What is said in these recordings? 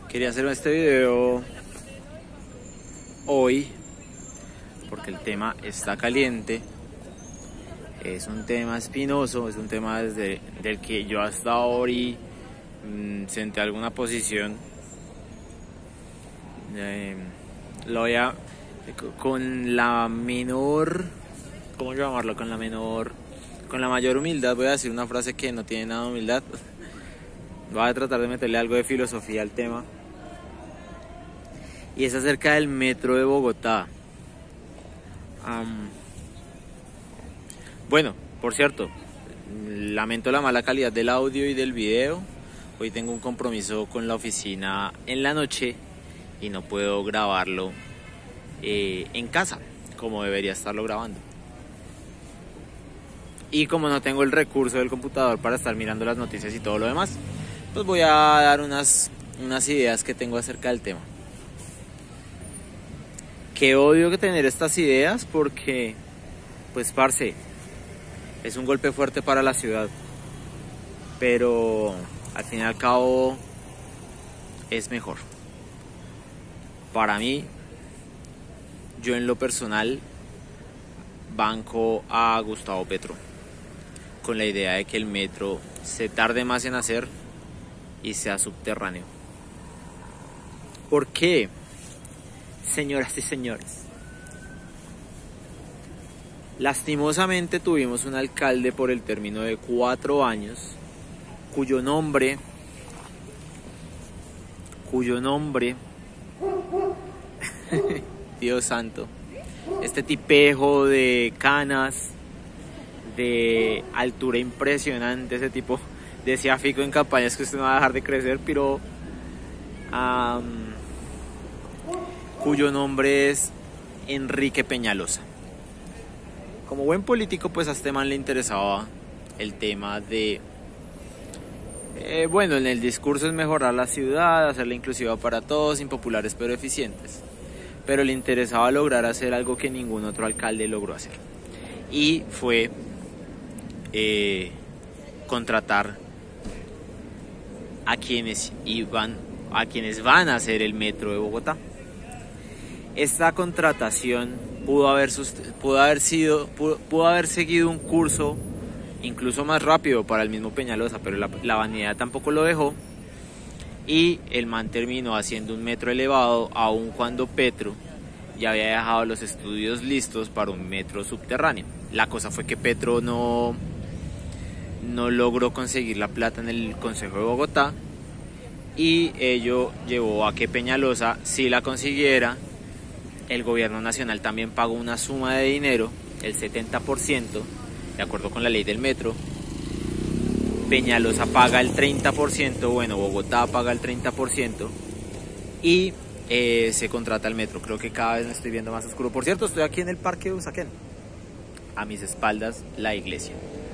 Quería hacer este video hoy porque el tema está caliente, es un tema espinoso, es un tema del que yo hasta ahora senté alguna posición. Lo voy a con la menor, ¿cómo llamarlo? Con la mayor humildad voy a decir una frase que no tiene nada de humildad. Voy a tratar de meterle algo de filosofía al tema. Y es acerca del metro de Bogotá. Bueno, por cierto, lamento la mala calidad del audio y del video. Hoy tengo un compromiso con la oficina en la noche y no puedo grabarlo en casa como debería estarlo grabando. Y como no tengo el recurso del computador para estar mirando las noticias y todo lo demás, pues voy a dar unas ideas que tengo acerca del tema. Qué odio que tener estas ideas porque, pues parce, es un golpe fuerte para la ciudad. Pero al fin y al cabo es mejor. Para mí, yo en lo personal banco a Gustavo Petro con la idea de que el metro se tarde más en hacer y sea subterráneo. ¿Por qué? Señoras y señores, lastimosamente tuvimos un alcalde por el término de 4 años cuyo nombre Dios santo, este tipejo de canas, de altura impresionante, ese tipo decía Fico en campañas que usted no va a dejar de crecer, pero cuyo nombre es Enrique Peñalosa. Como buen político, pues a este man le interesaba el tema de bueno, en el discurso es mejorar la ciudad, hacerla inclusiva para todos, impopulares pero eficientes. Pero le interesaba lograr hacer algo que ningún otro alcalde logró hacer. Y fue contratar a quienes van a hacer el metro de Bogotá. Esta contratación pudo haber seguido un curso incluso más rápido para el mismo Peñalosa, pero la vanidad tampoco lo dejó y el man terminó haciendo un metro elevado, aun cuando Petro ya había dejado los estudios listos para un metro subterráneo. La cosa fue que Petro no logró conseguir la plata en el Consejo de Bogotá y ello llevó a que Peñalosa sí la consiguiera. El gobierno nacional también pagó una suma de dinero, el 70%, de acuerdo con la ley del metro. Peñalosa paga el 30%, bueno, Bogotá paga el 30% y se contrata el metro. Creo que cada vez me estoy viendo más oscuro. Por cierto, estoy aquí en el Parque de Usaquén. A mis espaldas, la iglesia.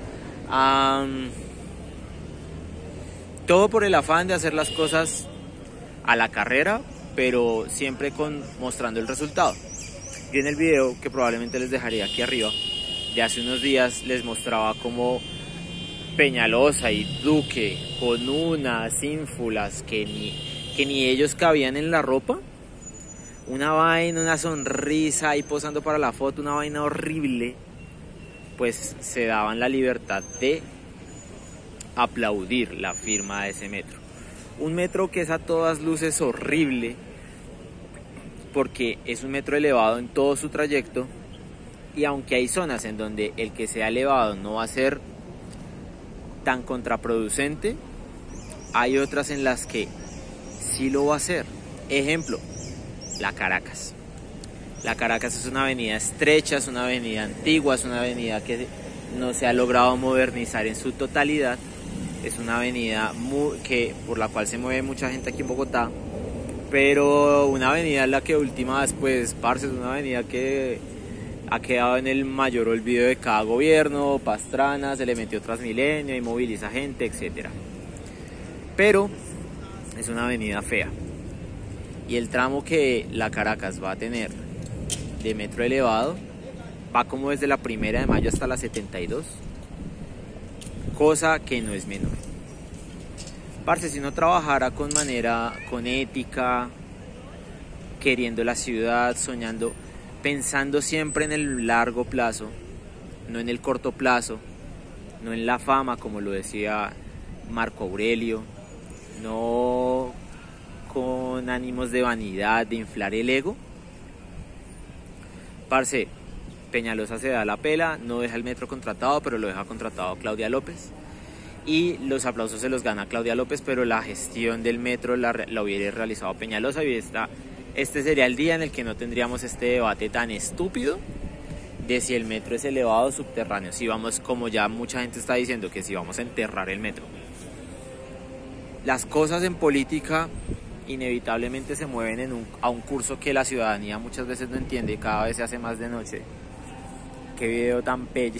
Todo por el afán de hacer las cosas a la carrera, pero siempre mostrando el resultado. Yo en el video, que probablemente les dejaré aquí arriba, de hace unos días les mostraba cómo Peñalosa y Duque, con unas ínfulas que ni ellos cabían en la ropa, una vaina, una sonrisa ahí posando para la foto, una vaina horrible, pues se daban la libertad de aplaudir la firma de ese metro. Un metro que es a todas luces horrible, porque es un metro elevado en todo su trayecto, y aunque hay zonas en donde el que sea elevado no va a ser tan contraproducente, hay otras en las que sí lo va a hacer. Ejemplo, la Caracas. La Caracas es una avenida estrecha, es una avenida antigua, es una avenida que no se ha logrado modernizar en su totalidad. Es una avenida por la cual se mueve mucha gente aquí en Bogotá, pero una avenida en la que últimas, pues, parce, es una avenida que ha quedado en el mayor olvido de cada gobierno. Pastrana se le metió Transmilenio y moviliza gente, etc. Pero es una avenida fea. Y el tramo que la Caracas va a tener de metro elevado va como desde la 1ª de Mayo hasta la 72, cosa que no es menor. Parce, si uno trabajara con ética, queriendo la ciudad, soñando, pensando siempre en el largo plazo, no en el corto plazo, no en la fama, como lo decía Marco Aurelio, no con ánimos de vanidad, de inflar el ego. Parce, Peñalosa se da la pela, no deja el metro contratado, pero lo deja contratado Claudia López. Y los aplausos se los gana Claudia López, pero la gestión del metro la hubiera realizado Peñalosa, y este sería el día en el que no tendríamos este debate tan estúpido de si el metro es elevado o subterráneo, si vamos, como ya mucha gente está diciendo, que si vamos a enterrar el metro. Las cosas en política inevitablemente se mueven a un curso que la ciudadanía muchas veces no entiende, y cada vez se hace más de noche. Qué video tan pelle.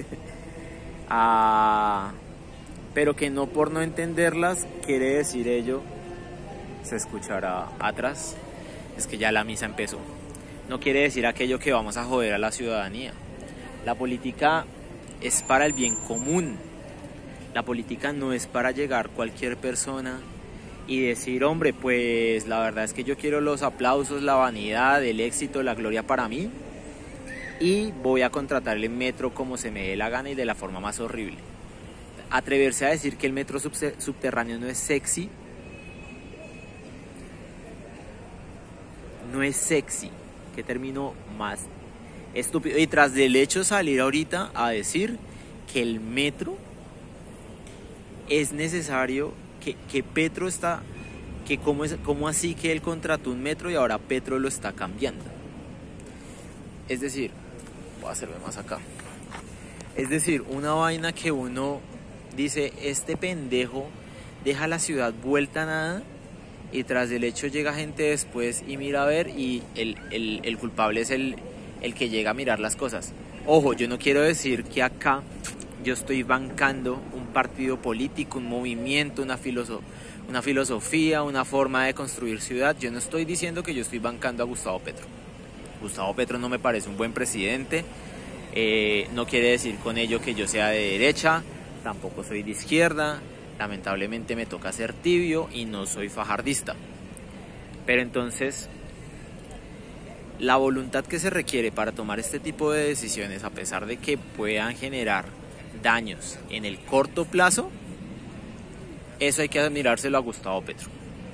Pero que no por no entenderlas quiere decir ello, se escuchará atrás, es que ya la misa empezó. No quiere decir aquello que vamos a joder a la ciudadanía. La política es para el bien común. La política no es para llegar cualquier persona y decir, hombre, pues la verdad es que yo quiero los aplausos, la vanidad, el éxito, la gloria para mí, y voy a contratar el metro como se me dé la gana y de la forma más horrible. Atreverse a decir que el metro subterráneo no es sexy, no es sexy. Qué término más estúpido. Y tras del hecho salir ahorita a decir que el metro es necesario, que Petro está, que cómo así que él contrató un metro y ahora Petro lo está cambiando. Es decir, voy a hacerme más acá. Es decir, una vaina que uno dice, este pendejo deja la ciudad vuelta a nada, y tras del hecho llega gente después y mira a ver, y el culpable es el que llega a mirar las cosas. Ojo, yo no quiero decir que acá yo estoy bancando un partido político, un movimiento, una filosofía, una forma de construir ciudad. Yo no estoy diciendo que yo estoy bancando a Gustavo Petro. Gustavo Petro no me parece un buen presidente. No quiere decir con ello que yo sea de derecha, tampoco soy de izquierda. Lamentablemente me toca ser tibio y no soy fajardista. Pero entonces, la voluntad que se requiere para tomar este tipo de decisiones, a pesar de que puedan generar daños en el corto plazo, eso hay que admirárselo a Gustavo Petro.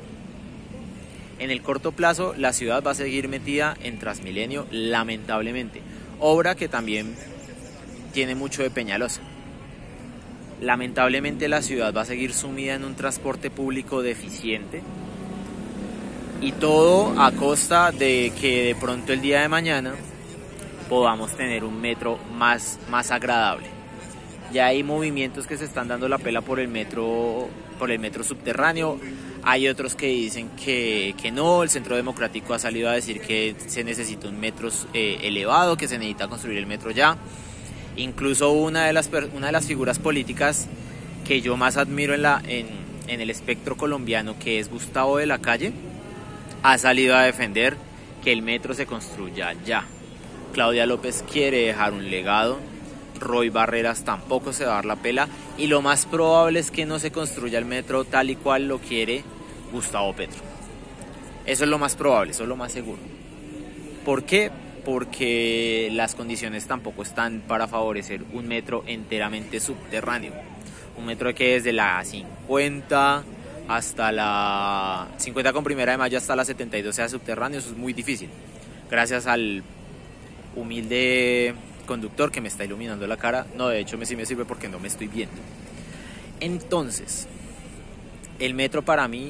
En el corto plazo, la ciudad va a seguir metida en Transmilenio, lamentablemente. Obra que también tiene mucho de Peñalosa. Lamentablemente la ciudad va a seguir sumida en un transporte público deficiente, y todo a costa de que de pronto el día de mañana podamos tener un metro más agradable. Ya hay movimientos que se están dando la pela por el metro subterráneo. Hay otros que dicen que no. El Centro Democrático ha salido a decir que se necesita un metro elevado, que se necesita construir el metro ya. Incluso una de las figuras políticas que yo más admiro en el espectro colombiano, que es Gustavo de la Calle, ha salido a defender que el metro se construya ya. Claudia López quiere dejar un legado. Roy Barreras tampoco se va a dar la pela, y lo más probable es que no se construya el metro tal y cual lo quiere Gustavo Petro. Eso es lo más probable, eso es lo más seguro. ¿Por qué? Porque las condiciones tampoco están para favorecer un metro enteramente subterráneo. Un metro que desde la 50 hasta la 50 con Primera de Mayo hasta la 72 sea subterráneo, eso es muy difícil. Gracias al humilde conductor que me está iluminando la cara. No, de hecho sí me sirve porque no me estoy viendo. Entonces, el metro para mí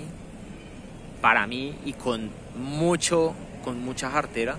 y con mucha jartera,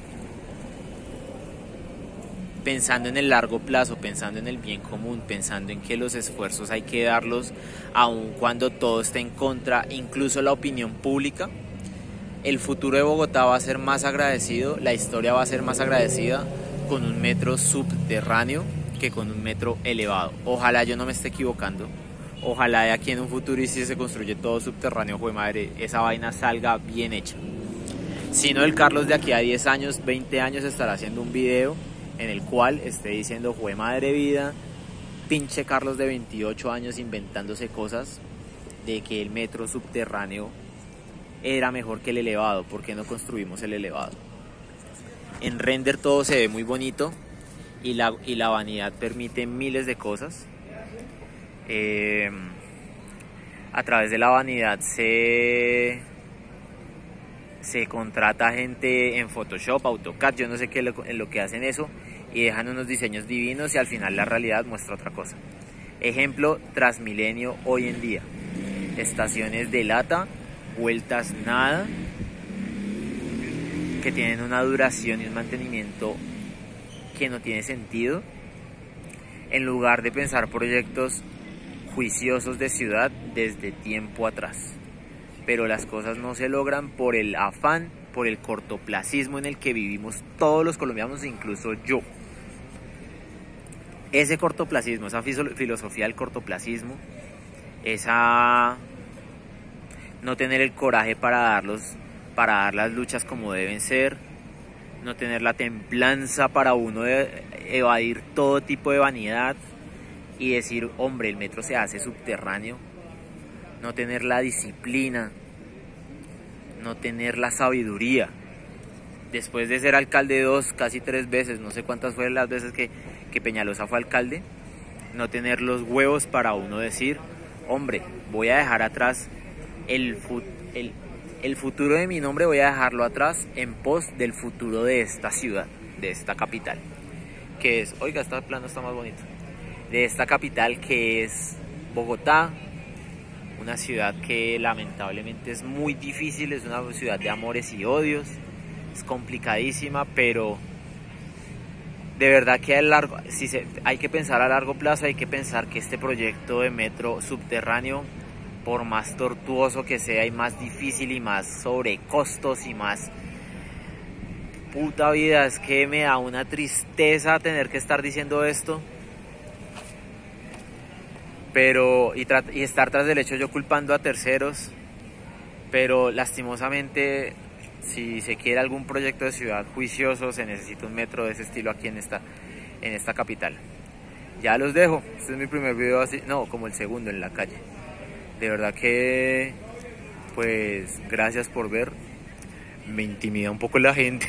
pensando en el largo plazo, pensando en el bien común, pensando en que los esfuerzos hay que darlos aun cuando todo esté en contra, incluso la opinión pública, el futuro de Bogotá va a ser más agradecido, la historia va a ser más agradecida con un metro subterráneo que con un metro elevado. Ojalá yo no me esté equivocando. Ojalá de aquí en un futuro, y si se construye todo subterráneo, jue madre, esa vaina salga bien hecha. Si no, el Carlos de aquí a 10 años, 20 años estará haciendo un video en el cual esté diciendo, jue madre vida, pinche Carlos de 28 años inventándose cosas, de que el metro subterráneo era mejor que el elevado. ¿Por qué no construimos el elevado? En render todo se ve muy bonito y la vanidad permite miles de cosas. A través de la vanidad se contrata gente en Photoshop, AutoCAD, yo no sé qué es lo que hacen eso, y dejan unos diseños divinos y al final la realidad muestra otra cosa. Ejemplo, Transmilenio hoy en día. Estaciones de lata, vueltas nada, que tienen una duración y un mantenimiento que no tiene sentido, en lugar de pensar proyectos juiciosos de ciudad desde tiempo atrás. Pero las cosas no se logran por el afán, por el cortoplacismo en el que vivimos todos los colombianos, incluso yo. Ese cortoplacismo, esa filosofía del cortoplacismo, esa no tener el coraje para dar las luchas como deben ser, no tener la templanza para uno de evadir todo tipo de vanidad y decir, hombre, el metro se hace subterráneo, no tener la disciplina, no tener la sabiduría. Después de ser alcalde 2, casi 3 veces, no sé cuántas fueron las veces que Peñalosa fue alcalde, no tener los huevos para uno decir, hombre, voy a dejar atrás el futuro de mi nombre, voy a dejarlo atrás en pos del futuro de esta ciudad, de esta capital, que es, oiga, este plano está más bonito, de esta capital que es Bogotá, una ciudad que lamentablemente es muy difícil, es una ciudad de amores y odios, es complicadísima, pero de verdad que hay que pensar a largo plazo, hay que pensar que este proyecto de metro subterráneo, por más tortuoso que sea y más difícil y más sobrecostos y más puta vida, es que me da una tristeza tener que estar diciendo esto, pero y estar tras del hecho yo culpando a terceros, pero lastimosamente si se quiere algún proyecto de ciudad juicioso se necesita un metro de ese estilo aquí en esta capital. Ya los dejo, este es mi primer video así, no, como el segundo en la calle. De verdad que, pues, gracias por ver. Me intimida un poco la gente.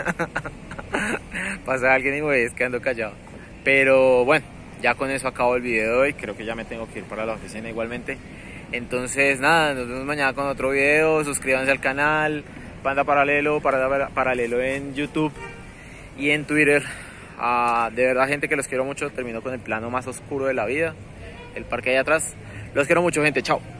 Pasa alguien y me voy quedando callado. Pero bueno, ya con eso acabo el video de hoy. Creo que ya me tengo que ir para la oficina igualmente. Entonces, nada, nos vemos mañana con otro video. Suscríbanse al canal Panda Paralelo en YouTube y en Twitter. De verdad, gente, que los quiero mucho. Termino con el plano más oscuro de la vida, el parque allá atrás. Los quiero mucho, gente. Chao.